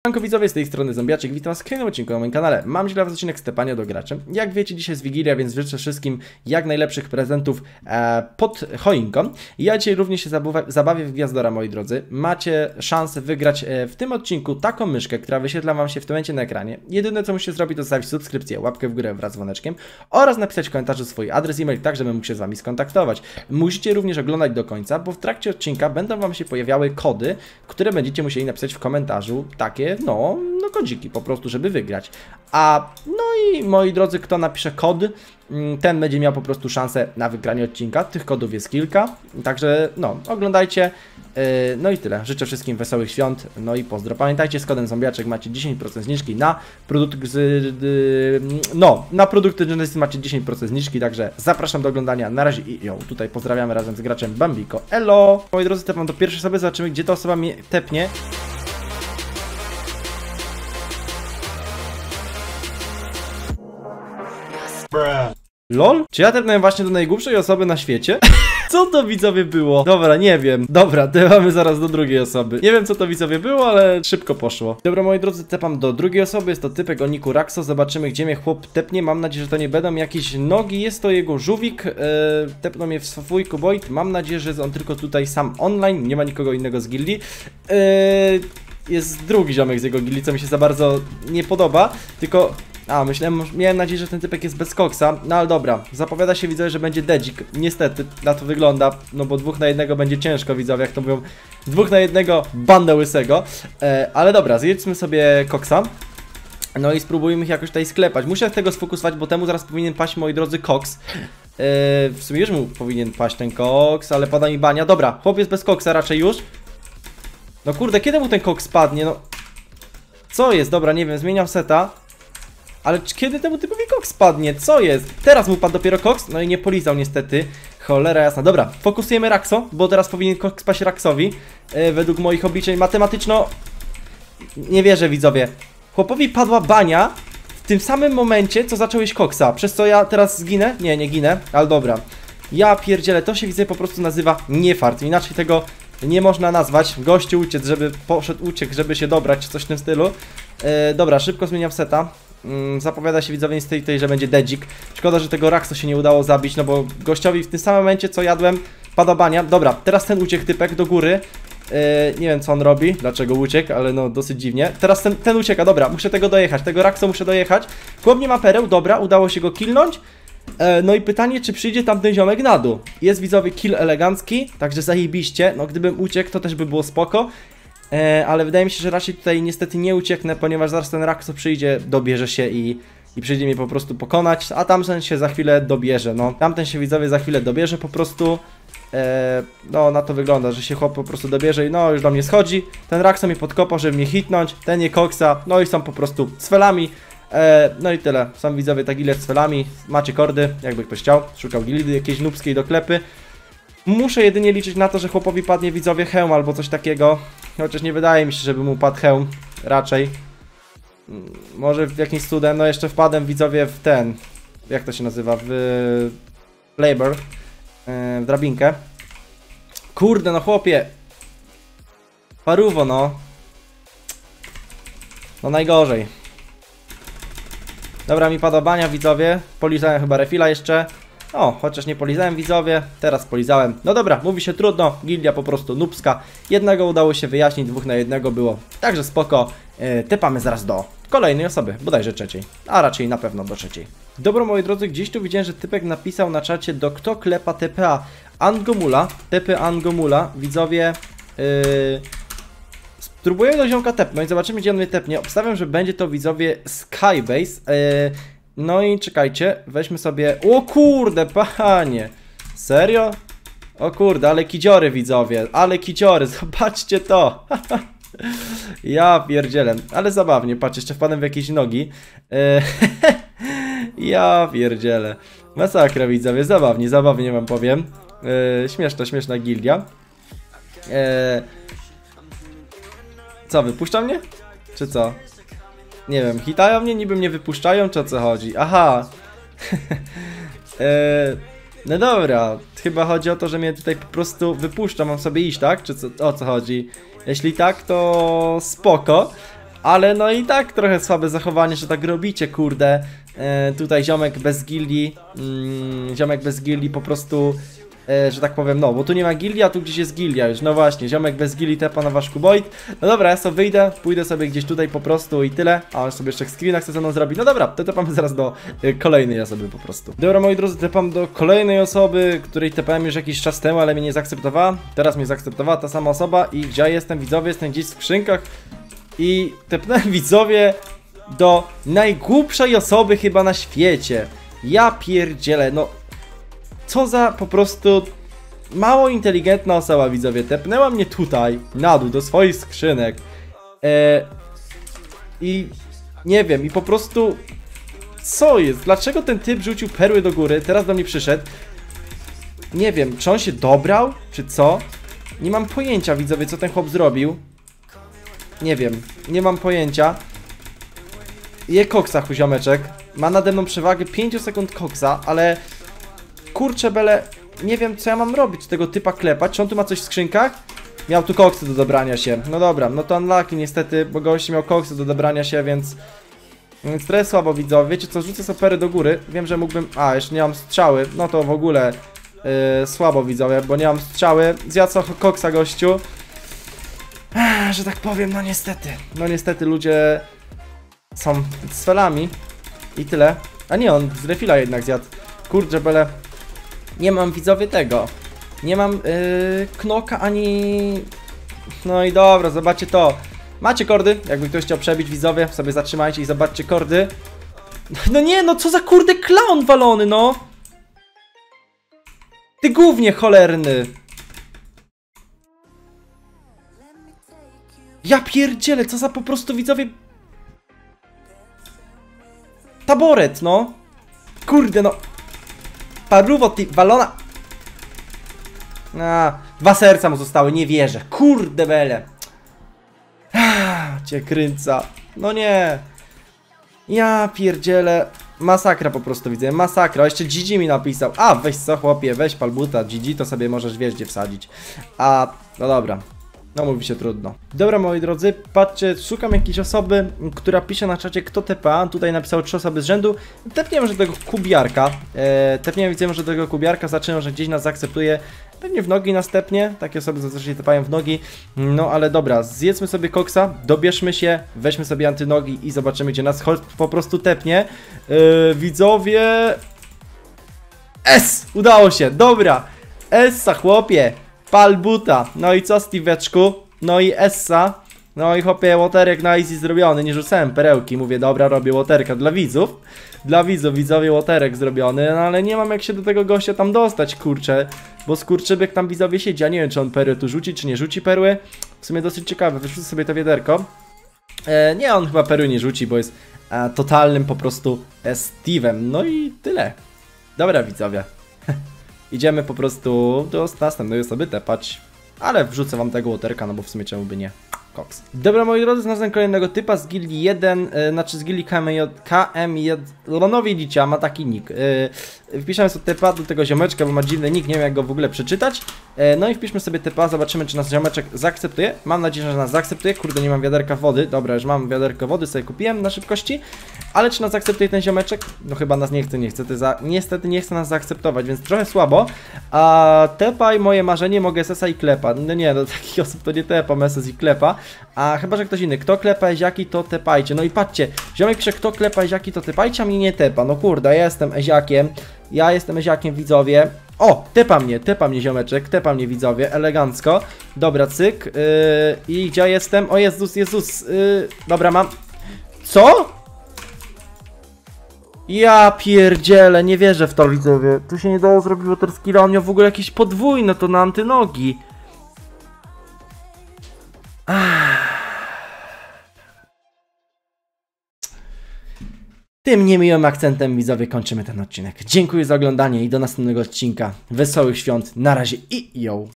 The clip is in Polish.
Siemanko widzowie, z tej strony Zombiaczek, witam was w kolejnym odcinku na moim kanale. Mam dzisiaj dla was odcinek z Tepania do graczy. Jak wiecie, dzisiaj jest Wigilia, więc życzę wszystkim jak najlepszych prezentów pod choinką. Ja dzisiaj również się zabawię w Gwiazdora, moi drodzy. Macie szansę wygrać w tym odcinku taką myszkę, która wyświetla wam się w tym momencie na ekranie. Jedyne co musicie zrobić, to zostawić subskrypcję, łapkę w górę wraz z dzwoneczkiem oraz napisać w komentarzu swój adres e-mail, tak żebym mógł się z wami skontaktować. Musicie również oglądać do końca, bo w trakcie odcinka będą wam się pojawiały kody, które będziecie musieli napisać w komentarzu. Takie no kodziki po prostu, żeby wygrać. No i moi drodzy, kto napisze kod, ten będzie miał po prostu szansę na wygranie odcinka. Tych kodów jest kilka, także no, oglądajcie. No i tyle. Życzę wszystkim wesołych świąt, no i pozdro. Pamiętajcie, z kodem Zombiaczek macie 10% zniżki na produkt na produkty Genesis macie 10% zniżki, także zapraszam do oglądania. Na razie i tutaj pozdrawiamy razem z graczem Bambiko. Elo! Moi drodzy, tepam do pierwszej osoby, zobaczymy, gdzie ta osoba mnie tepnie. LOL? Czy ja tepnąłem właśnie do najgłupszej osoby na świecie? Co to widzowie było? Dobra, nie wiem. Dobra, tepamy zaraz do drugiej osoby. Nie wiem co to widzowie było, ale szybko poszło. Dobra, moi drodzy, tepam do drugiej osoby. Jest to typek o niku Raxo. Zobaczymy, gdzie mnie chłop tepnie. Mam nadzieję, że to nie będą jakieś nogi. Jest to jego żółwik. Tepnął mnie w swój kuboid. Mam nadzieję, że jest on tylko tutaj sam online. Nie ma nikogo innego z gildii. Jest drugi ziomek z jego gildii, co mi się za bardzo nie podoba. Tylko... miałem nadzieję, że ten typek jest bez koksa. No ale dobra, zapowiada się widzowie, że będzie dedzik. Niestety, na to wygląda, no bo 2 na 1 będzie ciężko, widzowie, jak to mówią. 2 na 1 bandę łysego. Ale dobra, zjedźmy sobie koksa. No i spróbujmy ich jakoś tutaj sklepać. Muszę tego sfokusować, bo temu zaraz powinien paść, moi drodzy, koks. W sumie już mu powinien paść ten koks, ale pada mi bania. Dobra, chłop jest bez koksa raczej już. No kurde, kiedy mu ten koks spadnie? No co jest? Dobra, nie wiem, zmieniam seta. Ale kiedy temu typowi koks spadnie? Co jest? Teraz mu padł dopiero koks, no i nie polizał niestety. Cholera jasna. Dobra, fokusujemy Raxo, bo teraz powinien koks paść Raxowi. Według moich obliczeń matematyczno... Nie wierzę, widzowie. Chłopowi padła bania w tym samym momencie, co zacząłeś koksa. Przez co ja teraz zginę? Nie, nie ginę, ale dobra. Ja pierdzielę, to się widzę po prostu nazywa niefart. Inaczej tego nie można nazwać. Gościu uciekł, żeby się dobrać, coś w tym stylu. Dobra, szybko zmieniam seta. Zapowiada się widzowie niestety, że będzie dedzik. Szkoda, że tego Raxo się nie udało zabić, no bo gościowi w tym samym momencie, co jadłem, pada bania. Dobra, teraz ten uciekł typek do góry. Nie wiem co on robi, dlaczego uciekł, ale no dosyć dziwnie. Teraz ten ucieka, dobra, muszę tego dojechać, tego Raxo muszę dojechać. Chłop nie ma pereł, dobra, udało się go killnąć. No i pytanie, czy przyjdzie tamten ziomek na dół. Jest widzowie kill elegancki, także zajebiście. No gdybym uciekł, to też by było spoko. Ale wydaje mi się, że raczej tutaj niestety nie ucieknę, ponieważ zaraz ten Raxo przyjdzie, dobierze się i przyjdzie mnie po prostu pokonać, a tamten się za chwilę dobierze, no. Tamten się widzowie za chwilę dobierze po prostu. No na to wygląda, że się chłop po prostu dobierze i no już do mnie schodzi. Ten Raxo mnie podkopał, żeby mnie hitnąć, ten nie koksa, no i są po prostu cwelami. No i tyle, są widzowie tak ile z cwelami, macie kordy, jakby ktoś chciał, szukał gildy jakiejś nubskiej do klepy. Muszę jedynie liczyć na to, że chłopowi padnie widzowie hełm albo coś takiego. Chociaż nie wydaje mi się, żeby mu padł hełm. Raczej. Może w jakimś cudem. No jeszcze wpadłem widzowie w ten. Jak to się nazywa? W labor. W drabinkę. Kurde no chłopie. Paruwo no. No najgorzej. Dobra, mi pada bania widzowie. Polizałem chyba refila jeszcze. O, chociaż nie polizałem widzowie, teraz polizałem. No dobra, mówi się trudno, gildia po prostu nubska. Jednego udało się wyjaśnić, 2 na 1 było. Także spoko, tepamy zaraz do kolejnej osoby, bodajże trzeciej. A raczej na pewno do trzeciej. Dobra moi drodzy, gdzieś tu widziałem, że typek napisał na czacie do kto klepa TPA Angomula. TP Angomula, widzowie. Spróbuję do ziomka tepnąć, zobaczymy gdzie on mnie tepnie. Obstawiam, że będzie to widzowie Skybase. No i czekajcie, weźmy sobie... O kurde, panie! Serio? O kurde, ale kiciory widzowie, ale kiciory, zobaczcie to! Ja pierdzielę, ale zabawnie, patrz, jeszcze wpadłem w jakieś nogi. Ja pierdzielę. Masakra widzowie, zabawnie wam powiem. Śmieszna gildia. Co, wypuszcza mnie? Czy co? Nie wiem, hitają mnie, niby mnie wypuszczają, czy o co chodzi? Aha! No dobra, chyba chodzi o to, że mnie tutaj po prostu wypuszcza, mam sobie iść, tak? Czy co, o co chodzi? Jeśli tak, to spoko. Ale no i tak trochę słabe zachowanie, że tak robicie, kurde. Tutaj ziomek bez gildii, ziomek bez gildii po prostu, że tak powiem, no, bo tu nie ma gildii, a tu gdzieś jest gildia już, no właśnie, ziomek bez gildii tepa na wasz kuboid. No dobra, ja sobie wyjdę, pójdę sobie gdzieś tutaj po prostu i tyle, a on sobie jeszcze screena chce ze mną zrobić. No dobra, to tepamy zaraz do kolejnej osoby po prostu. Dobra, moi drodzy, tepam do kolejnej osoby, której tepałem już jakiś czas temu, ale mnie nie zaakceptowała. Teraz mnie zaakceptowała ta sama osoba i gdzie ja jestem, widzowie, jestem gdzieś w skrzynkach i tepnąłem, widzowie, do najgłupszej osoby chyba na świecie. Ja pierdzielę, no co za po prostu mało inteligentna osoba, widzowie. Tepnęła mnie tutaj, na dół, do swoich skrzynek. I nie wiem, i po prostu co jest? Dlaczego ten typ rzucił perły do góry? Teraz do mnie przyszedł. Nie wiem, czy on się dobrał, czy co? Nie mam pojęcia, widzowie, co ten chłop zrobił. Nie wiem, nie mam pojęcia. Je koksa, chuziomeczek. Ma nade mną przewagę 5 sekund koksa, ale kurczę bele, nie wiem co ja mam robić, tego typa klepać. Czy on tu ma coś w skrzynkach? Miał tu koksy do dobrania się. No dobra, no to unlucky niestety, bo gość miał koksy do dobrania się, więc trochę słabo, widzowie. Wiecie co, rzucę sopery do góry. Wiem, że mógłbym... A, jeszcze nie mam strzały. No to w ogóle słabo, widzowie, bo nie mam strzały. Zjadł koksa, gościu. Że tak powiem, no niestety. No niestety ludzie są z felami. I tyle. A nie, on z refila jednak zjadł. Kurczę bele. Nie mam, widzowie, tego. Nie mam knoka ani... No i dobra, zobaczcie to. Macie kordy, jakby ktoś chciał przebić, widzowie, sobie zatrzymajcie i zobaczcie kordy. No nie, no co za kurde clown walony, no. Ty gównie cholerny. Ja pierdzielę, co za po prostu, widzowie, taboret, no. Kurde, no. Paruwo, ty walona. A, 2 serca mu zostały, nie wierzę. Kurde bele. Cię kręca. No nie. Ja pierdzielę. Masakra po prostu, widzę, masakra. Jeszcze GG mi napisał. A, weź co, chłopie, weź palbuta. GG to sobie możesz, wiesz, gdzie wsadzić. A, no dobra. No mówi się trudno. Dobra, moi drodzy, patrzcie, szukam jakiejś osoby, która pisze na czacie, kto TPA. Tutaj napisał 3 osoby z rzędu. Tepniemy może do tego kubiarka. Tepniemy, widzę, że do tego kubiarka. Zaczynam, że gdzieś nas zaakceptuje. Pewnie w nogi następnie. Takie osoby zazwyczaj tepają w nogi. No ale dobra, zjedzmy sobie koksa, dobierzmy się, weźmy sobie antynogi i zobaczymy, gdzie nas po prostu tepnie. Widzowie... S! Udało się, dobra. Essa, chłopie. Pal buta. No i co, Steve'eczku? No i Essa. No i chłopie, łoterek na easy zrobiony. Nie rzucałem perełki. Mówię, dobra, robię łoterka dla widzów. Dla widzów, widzowie, łoterek zrobiony. No ale nie mam jak się do tego gościa tam dostać, kurczę. Bo skurczybyk tam, widzowie, siedzi. Ja nie wiem, czy on perły tu rzuci, czy nie rzuci perły. W sumie dosyć ciekawe. Wyrzucę sobie to wiaderko. Nie, on chyba perły nie rzuci, bo jest totalnym po prostu Steve'em. No i tyle. Dobra, widzowie. Idziemy po prostu do następnej osoby tepać. Ale wrzucę wam tego łoterka, no bo w sumie czemu by nie. Koks. Dobra, moi drodzy, znalazłem kolejnego typa z gildii 1, znaczy z gildii KM1. No widzicie, ma taki nick. Wpiszemy sobie typa do tego ziomeczka, bo ma dziwny nick, nie wiem jak go w ogóle przeczytać. No i wpiszmy sobie typa, zobaczymy, czy nas ziomeczek zaakceptuje. Mam nadzieję, że nas zaakceptuje. Kurde, nie mam wiaderka wody. Dobra, już mam wiaderko wody, sobie kupiłem na szybkości. Ale czy nas zaakceptuje ten ziomeczek? No chyba nas nie chce, niestety nie chce nas zaakceptować, więc trochę słabo. A tepaj moje marzenie, mogę sesa i klepa. No nie, do takich osób to nie tepa, ses i klepa. A chyba, że ktoś inny. Kto klepa eziaki, to tepajcie. No i patrzcie, ziomek pisze, kto klepa eziaki, to tepajcie, a mnie nie tepa. No kurde, ja jestem eziakiem. Ja jestem eziakiem, widzowie. O, tepa mnie ziomeczek, tepa mnie, widzowie, elegancko. Dobra, cyk. I gdzie jestem? O Jezus, dobra, mam. Co? Ja pierdzielę, nie wierzę w to, widzowie. Tu się nie dało zrobić waterskilla, on miał w ogóle jakieś podwójne, to na antynogi. Tym niemiłym akcentem, widzowie, kończymy ten odcinek. Dziękuję za oglądanie i do następnego odcinka. Wesołych świąt, na razie i yo!